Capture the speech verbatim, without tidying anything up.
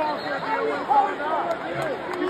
Come on, Steph, you know what it's all about.